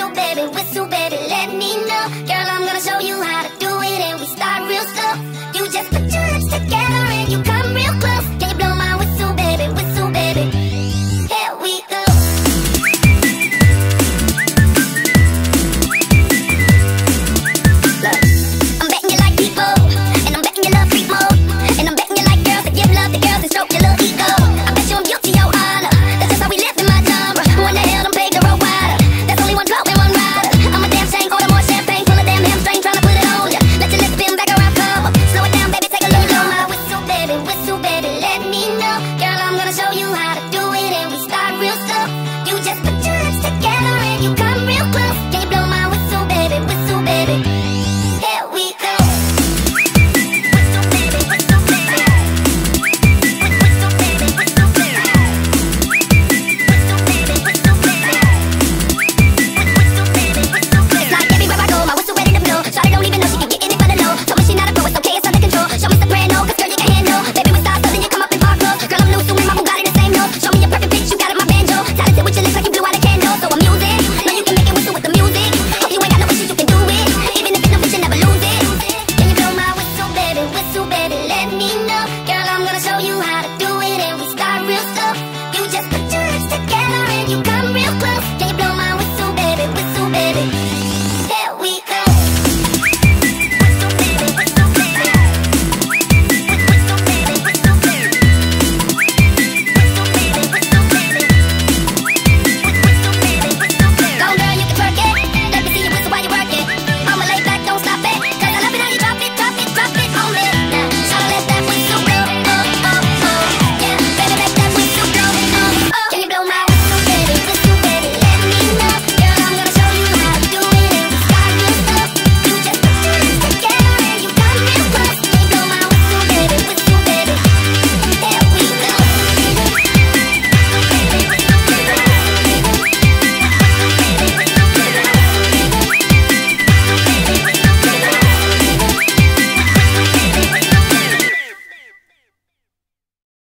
whistle, baby, let me know. Girl, I'm gonna show you how to do it, and we start real slow. You just put your lips together and you come real close. Can you blow my whistle, baby, whistle, baby? Here we go. Look, I'm betting you like people, and I'm betting you love freak mode, and I'm betting you like girls that give love to girls and stroke your love.